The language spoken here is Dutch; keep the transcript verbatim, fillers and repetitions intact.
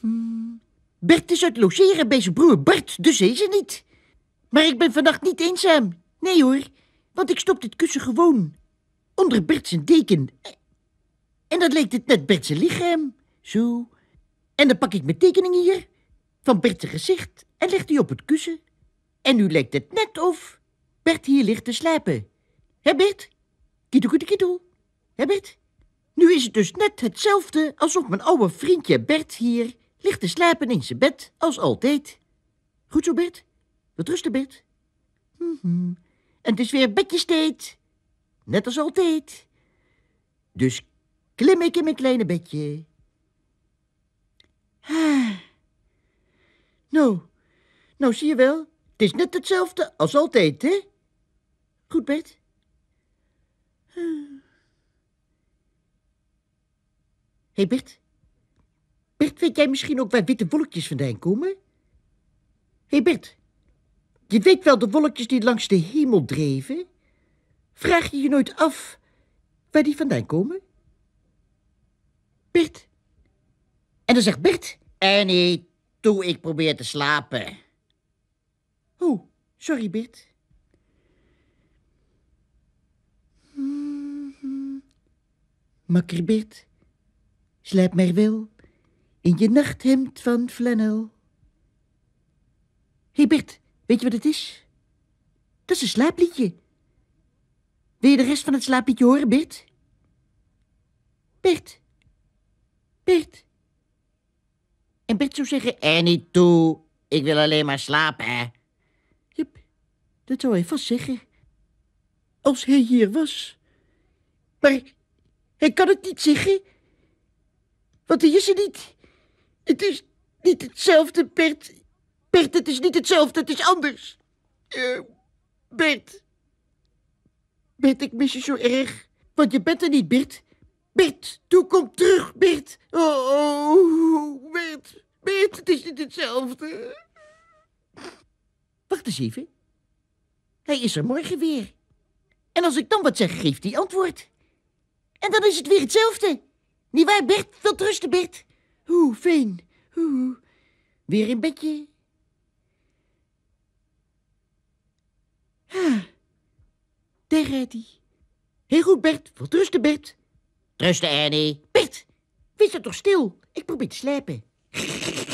Hmm. Bert is uit logeren bij zijn broer Bart, dus is er niet. Maar ik ben vannacht niet eenzaam. Nee hoor, want ik stop dit kussen gewoon onder Bert zijn deken. En dan lijkt het net Bert zijn lichaam. Zo. En dan pak ik mijn tekening hier van Bert zijn gezicht en leg die op het kussen. En nu lijkt het net of Bert hier ligt te slapen. Hè Bert? Kietel, kietel, kietel. Hè Bert? Nu is het dus net hetzelfde alsof mijn oude vriendje Bert hier ligt te slapen in zijn bed als altijd. Goed zo Bert? Wat rusten Bert? Mm-hmm. En het is weer bedjestijd. Net als altijd. Dus klim ik in mijn kleine bedje. Ah. Nou, nou zie je wel. Het is net hetzelfde als altijd, hè? Goed, Bert? Hé, hey Bert. Bert, weet jij misschien ook waar witte wolkjes vandaan komen? Hé hey Bert, je weet wel de wolkjes die langs de hemel dreven? Vraag je je nooit af waar die vandaan komen? Bert. En dan zegt Bert... Annie, toe, ik probeer te slapen. Oh, sorry Bert. Mm-hmm. Makker Bert, slaap maar wel in je nachthemd van flanel. Hé hey Bert, weet je wat het is? Dat is een slaapliedje. Wil je de rest van het slaapliedje horen, Bert? Bert. Bert. En Bert zou zeggen, er niet toe, ik wil alleen maar slapen. Jep, dat zou hij vast zeggen. Als hij hier was. Maar hij kan het niet zeggen. Want hij is er niet. Het is niet hetzelfde, Bert. Bert, het is niet hetzelfde, het is anders. Uh, Bert. Bert, ik mis je zo erg. Want je bent er niet, Bert. Bert, toe, kom terug, Bert. Oh, oh, Bert. Bert, het is niet hetzelfde. Wacht eens even. Hij is er morgen weer. En als ik dan wat zeg, geeft hij antwoord. En dan is het weer hetzelfde. Niet waar, Bert? Veel rusten, Bert. Oeh, fijn. Oeh. Weer in bedje. Ah, daar gaat hij. Heel goed, Bert. Veel rusten, Bert. Rusten, Annie. Bert, wees er toch stil. Ik probeer te slapen.